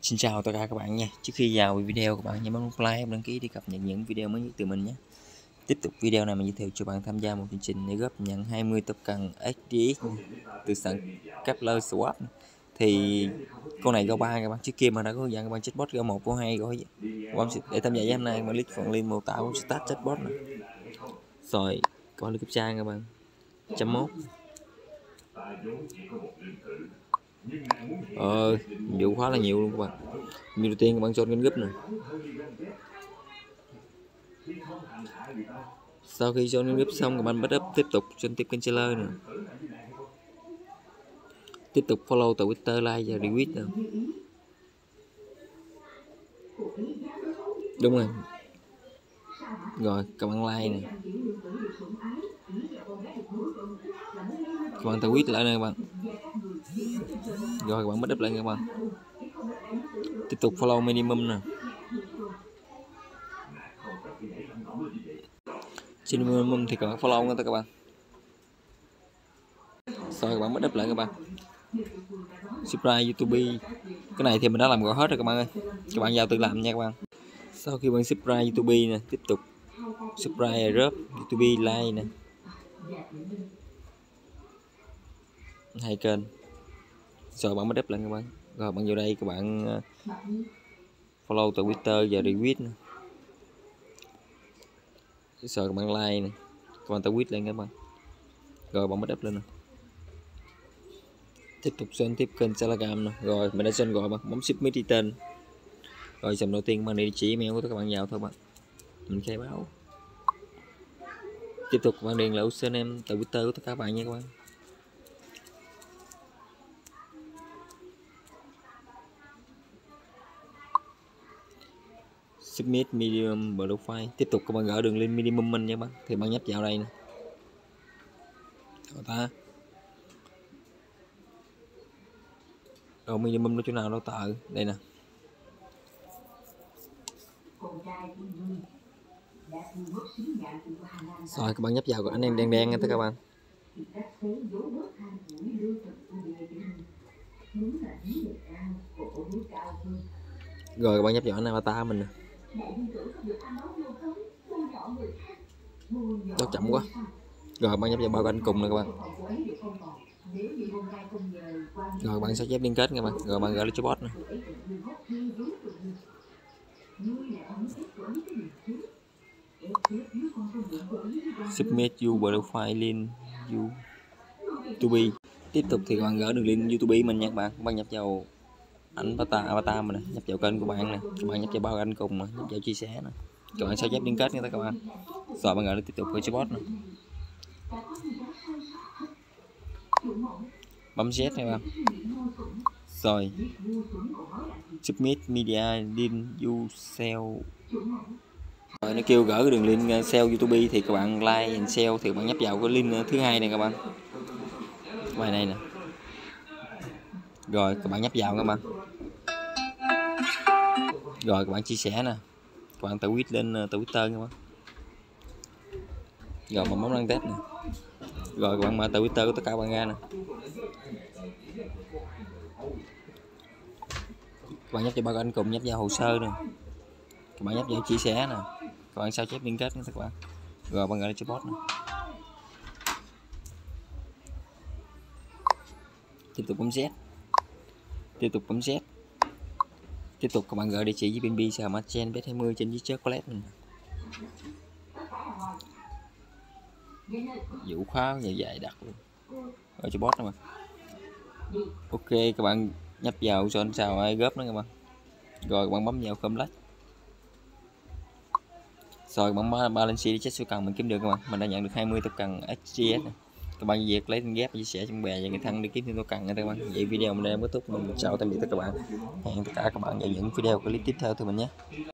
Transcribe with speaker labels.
Speaker 1: Xin chào tất cả các bạn nha. Trước khi vào video, các bạn nhớ bấm like, đăng ký để cập nhật những video mới nhất từ mình nhé. Tiếp tục video này mình giới thiệu cho bạn tham gia một chương trình để góp nhận 20 tập cần SDX từ sàn Kepler Swap. Thì con này Go3 các bạn, trước kia mà đã có hướng dẫn các bạn chatbot Go1, Go2, rồi để tham gia với hôm nay các bạn click phần link mô tả của start chatbot này. Rồi có link trang các bạn. 1.1 vụ khá là nhiều luôn các bạn. Như đầu tiên các bạn join kênh group này. Sau khi join kênh group xong các bạn bắt up tiếp tục join tiếp kênh seller nữa. Tiếp tục follow Twitter, like và retweet nữa. Đúng rồi. Rồi các bạn like nè. Các bạn tweet lại nè các bạn. Rồi các bạn bắt up lại các bạn. Tiếp tục follow minimum nè. Trên minimum thì các bạn follow người ta các bạn. Rồi các bạn bắt up lại các bạn. Subscribe YouTube. Cái này thì mình đã làm rõ hết rồi các bạn ơi. Các bạn vào tự làm nha các bạn. Sau khi bạn subscribe YouTube nè, tiếp tục subscribe group YouTube like nè. 2 kênh. Rồi bạn bắt up lại các bạn. Rồi bạn vào đây các bạn follow Twitter và retweet nè. Rồi các bạn like nè. Các bạn tweet lên các bạn. Rồi bạn bắt up lên nè. Tiếp tục join tiếp kênh Telegram nè. Rồi mình đã join gọi bạn bấm submit đi tên. Rồi dòng đầu tiên bạn địa chỉ email của các bạn vào thôi bạn. Mình khai báo. Tiếp tục bạn điền là username Twitter của tất cả các bạn nha các bạn. Submit medium profile. Tiếp tục các bạn gỡ đường link minimum mình nha bạn. Thì bạn nhấp vào đây nè. Rồi minimum nó chỗ nào đâu tờ. Đây nè. Rồi các bạn nhấp vào, anh em đen nha các bạn. Rồi các bạn nhấp vào anh avatar mình nè. Đó chậm quá. Rồi các bạn nhấp vào bao quanh cùng nè các bạn. Rồi bạn sẽ chép liên kết nha các bạn. Rồi bạn gửi cho bot nè. Submit you profile link YouTube. Tiếp tục thì các bạn gửi đường link YouTube mình nha các bạn. Các bạn nhập vào ảnh avatar mình nè, nhập vào kênh của bạn nè, các bạn nhập vào bao anh cùng nè, nhập vào chia sẻ nè. Các bạn sẽ chép liên kết nha các bạn. Rồi bạn gửi tiếp tục gửi cho bot nè. Bấm Z nha các bạn. Rồi submit media link you sell. Rồi nó kêu gửi đường link sell YouTube thì các bạn like and sell thì các bạn nhấp vào cái link thứ hai này các bạn. Bài này nè. Rồi các bạn nhấp vào các bạn. Rồi các bạn chia sẻ nè. Các bạn tweet lên Twitter các bạn. Rồi mình bấm đăng test nè. Rồi các bạn mở Twitter của tất cả các bạn ra nè. Các bạn nhấp vào bao anh cùng, nhấp vào hồ sơ nè. Các bạn nhấp vào chia sẻ nè. Các bạn sao chép liên kết nha các bạn. Rồi bạn gọi cho bot nè. Tiếp tục bấm Z. Tiếp tục bấm Z. Tiếp tục các bạn gửi địa chỉ với BNB Smart Chain Bet20 trên chiếc chocolate mình. Vụ khá dài đặt luôn. Rồi cho bot nè bạn. Ok các bạn nhấp vào join sao ai góp nữa các bạn. Rồi các bạn bấm vào complete. Rồi các bạn balance đi check số cần mình kiếm được các bạn. Mình đã nhận được 20 tập cần XGS này. Các bạn việc lấy tên ghép chia sẻ trong bè và người thân đi kiếm thêm tô cần nha các bạn. Vậy video mình đã kết thúc, mình chào tạm biệt tất cả các bạn. Hẹn tất cả các bạn vào những video clip tiếp theo từ mình nhé.